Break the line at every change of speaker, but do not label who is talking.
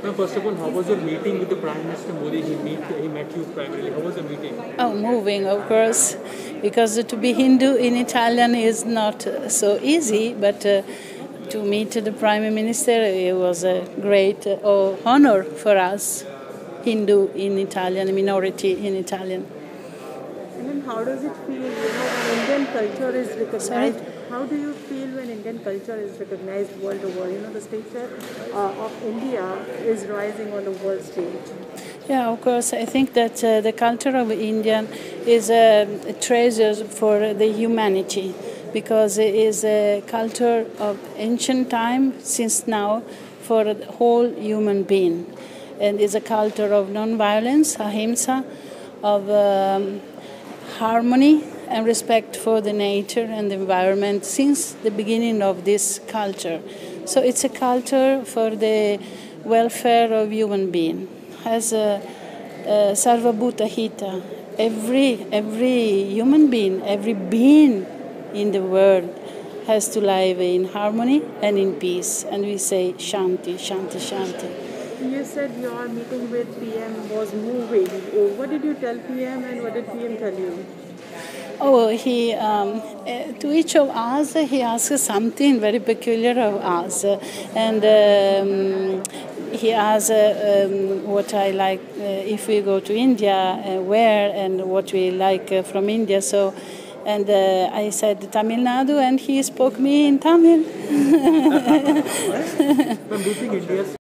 Now, first of all, how was your meeting with the Prime Minister Modi? He met you primarily. How was the meeting?
Oh, moving, of course, because to be Hindu in Italian is not so easy, but to meet the Prime Minister, it was a great honor for us, Hindu in Italian, minority in Italian.
And then how does it feel, when Indian culture is recognized?
Sorry?
How do you feel when Indian culture is recognized world over? The stature of India is rising on the world stage.
Yeah, of course. I think that the culture of Indian is a treasure for the humanity, because it is a culture of ancient time since now for the whole human being. And it's a culture of non-violence, ahimsa, of harmony and respect for the nature and the environment since the beginning of this culture. So it's a culture for the welfare of human being. As Sarvabhuta Hita, every human being, every being in the world has to live in harmony and in peace. And we say Shanti, Shanti, Shanti.
You said your meeting with PM was moving. What did you tell PM and what did PM tell you?
Oh, he to each of us he asked something very peculiar of us, and he asked what I like if we go to India, where, and what we like from India. So, and I said Tamil Nadu, and he spoke me in Tamil.
From do you think India's